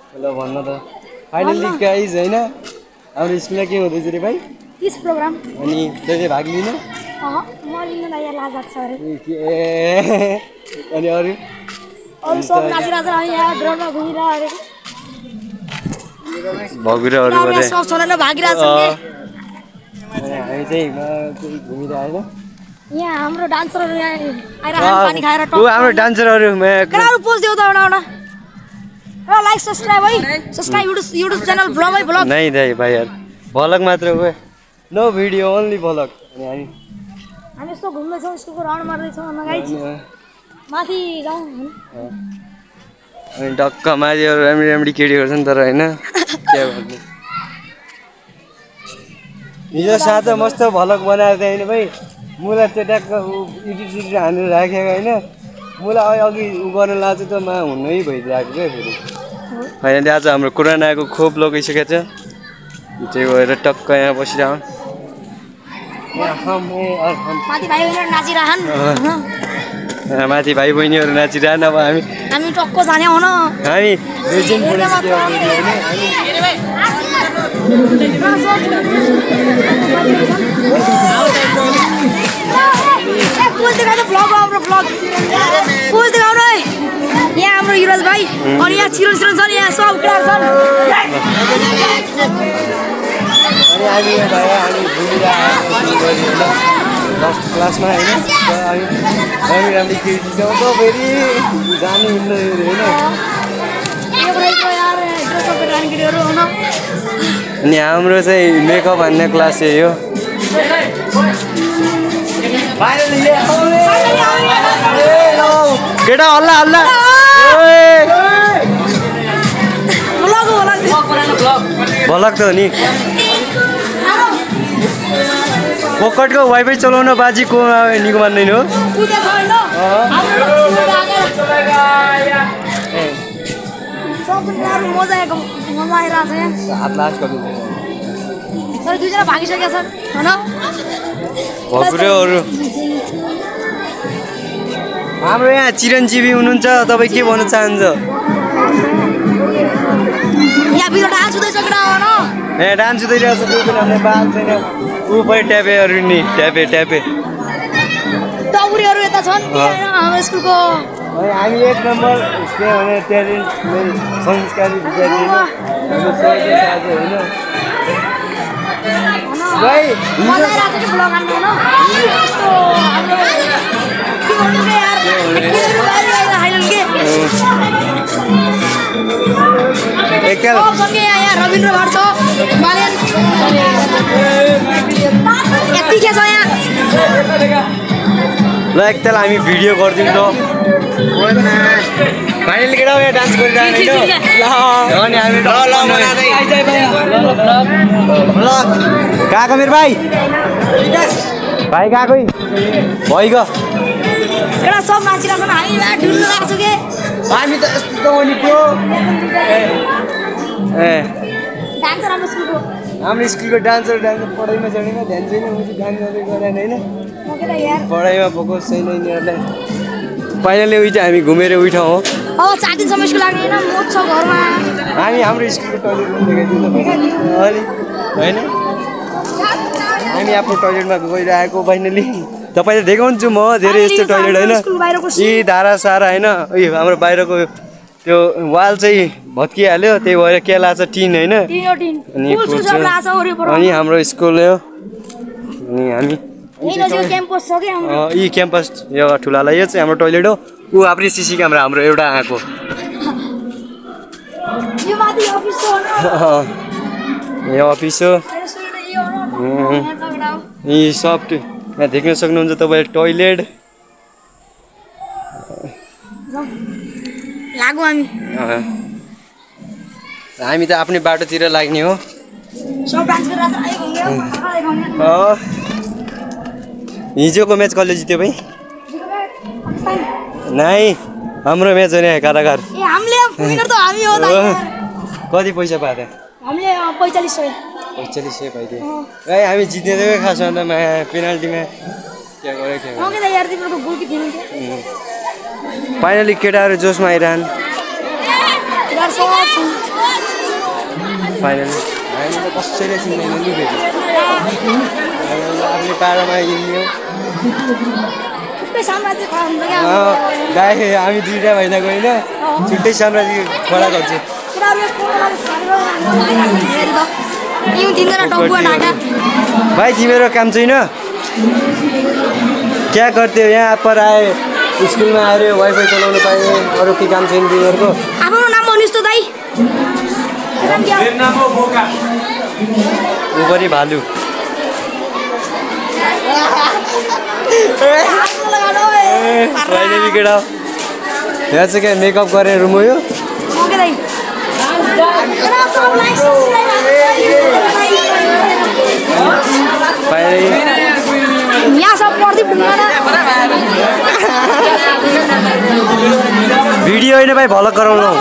ल भन्न त फाइनली गाइज हैन हाम्रो स्कुलमा के हुँदैछ रे भाइ किस प्रोग्राम अनि तैले भाग लिनु म लिन लाया लाज लाग्छ अरे अनि अरु सब नाचिरहेछ अनि यहाँ ग्राउन्डमा घुमिरहेको भगुराहरु गरे सब छोराले भागिरहेछ के हामी चाहिँ घुमिरहेको यहाँ हाम्रो डान्सरहरु यहाँ आइरहेको पानी खाएर टप हाम्रो डान्सरहरु क्राउड पोस्ट देऊ त एउटा र लाइक सब्स्क्राइब है सब्स्क्राइब युट्युब च्यानल ब्लग है ब्लग नहीं दाइ भाइ यार ब्लग मात्र हो नो भिडियो ओन्ली ब्लग अनि हामी यस्तो घुम्दै छौं स्कुलको राउन्ड मार्दै छौं गाइस माथि जाउँ अनि डक्क माथिहरु राम्री केटीहरु छन् तर हैन के भन्नु हिजो साँझ मस्त भलक बनाएर चाहिँ हैन भाइ मुला चट्याक्क इडिट हानेर राखेको हैन मुला अघि उ गर्न लाज त मा हुनै भइरहेको के फेरि हैन आज हाम्रो कोरोनाको खोप लगाइसकेको छ त्यही भएर टक्क यहाँ बसिरहँ माथि भाइ बहिनीहरु नाचिरहन् माथि भाइ बहिनीहरु नाचिरहन् अब हामी टक्क जाने हो न हामी लेजेन्ड पुलिस यहाँ हाम्रो युवराज भाइ अनि यहाँ चिरन छ यहाँ सब केटाहरु छन् अनि हामी लास्ट क्लासमा हैन हामी राम्ररी केटी छौँ त फेरि जानु हुन्न हैन अनि हाम्रो चाहिँ मेकअप हान्ने क्लास हो केटा हल्ला हल्ला भलक त हो नि पोकटको वाइफाई चलाउन बाजीको निको मान्दैन हो हाम्रो यहाँ चिरञ्जीवी हुनुहुन्छ तपाईँ के भन्न चाहन्छ ए डान्स हुँदैरहेको छ त्यो पनि हामीले बाल छैन ऊ पनि ट्यापेहरू नि ट्यापे टाउरीहरु यता छन् हाम्रो स्कुलको हामी एक नम्बर के भने ट्यालेन्ट संस्कारी विद्यार्थी हाम्रो सरले आज हैन भाइ मजा आइराछ कि ब्लग हान्नु न यस्तो हाम्रो के भन्नु के यार एकल सँगै यहाँ रविन्द्र भट्ट छ बालेन यति के छ यहाँ ल एकताल हामी भिडियो गर्दिउँ त फाइनली केटा यहाँ डान्स गरिरहनु हैन अनि हामी गएको मेरो भाइ गएको भइगयो केटा सब नाचिरहेछन् हामी यहाँ ढुल्नु लाग्छ के हामी त यस्तो त अनि त्यो डान्सर हाम्रो स्कुलको डान्सर पढाइमा चढेमा ध्यान छैन मुझे डान्स गर्दै गरेन हैन पढाइमा फोकस छैन यिनीहरूलाई फाइनली उही चाहिँ हामी घुमेर उही ठाउँ हो अब 4 दिनसम्म स्कुल लाग्ने हैन मोज छ घरमा हामी हाम्रो स्कुलको टोयलेट पनि देखाइदिनु अनि हैन हामी आफ्नो टोयलेटमा गइरहेको फाइनली तपाईले देखाउँछु म धेरै यस्तो टोयलेट हैन यी धारा सारा हैन हाम्रो बाहिरको त्यो वाल चाहिँ भत्किहाल्यो त्यही भएर के लाछ टिन हैन अनि हाम्रो स्कुल हो अनि हामी क्याम्पस छ के हाम्रो यी क्याम्पस यो ठुलाला यो चाहिँ हाम्रो टोयलेट हो उ आफ्नै सिसी क्यामेरा हाम्रो एउटा आको यो माथि अफिस हो यो अफिस हो यी सब यहाँ देख्न सक्नुहुन्छ तपाईले टोयलेट लागु हामी त आफ्नै बाटोतिर लाग्ने हो सब डान्स गरिरहेछ हिजोको म्याच कसले जित्यो भाइ नाइ हाम्रो म्याच हो नि कारागार ए हामीले विनर त हामी हो त कति पैसा पाए हामीले 4500 पाइदियो ए हामी जित्ने खासमा त पेनाल्टीमा के गरेको थियो ओके त यार तिम्रो गोल कि थिएन फाइनली केटाहरु जोसमा आइरहन् यार सब फाइनली हामी त कसैले चिन्दैन नि फेरि आफूले पारोमा हिँड्ने छुट्टै साम्राज्य खडा हुन्छ क्या गाई हामी दुईवटा भएन गएन छुट्टै साम्राज्य खडा गर्छु भाइ तिम्रो काम छैन क्या गर्थ्यो यहाँ पर आए स्कुलमा आएर वाइफाई चलाउनु पाएँ अरू के काम छैन तिमीहरूको आफ्नो नाम भन्नुहोस् त दाइ उपरि भालु केटा यहाँ चाहिँ क्या मेकअप गरेर रुम हो यो यहाँ सब पर्दै भिडियो होइन भाइ भलक गराउनु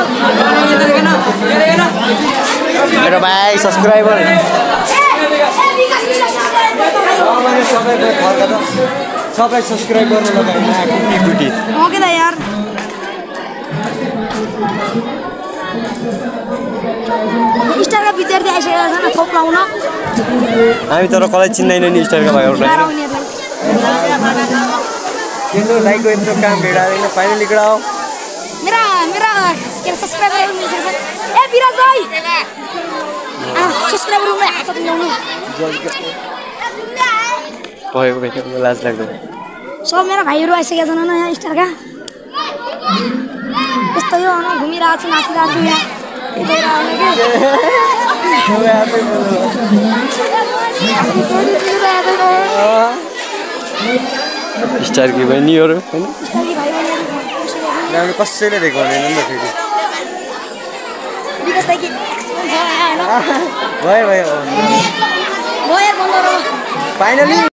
मेरो भाइ सब्सक्राइबर सबै सब्सक्राइब गर्नु लगाइ ओके त यार स्टारका विद्यार्थी आइसकेका छन् थोप लाउन हामी तर कसलाई चिन्दैन नि स्टारका भाइहरूलाई तिम्रो दाइको यत्रो काम भेटाएर फाइनली कडा हो मेरा मेरा के सब्सक्राइबर मिल्छ ए विराज भाइ सब्सक्राइबर हुनु हात मिलाउनु भएको भेट्यो लाज लाग्दो सब मेरा भाइहरू आइसकेका छन् न यहाँ स्टारका यस्तो यो घुमिरहेको छु नाचिरहेको छु यहाँ स्टार कि बहिनीहरू होइन कसैले देखाउँदैन नि त फेरि भयो भयो फाइनली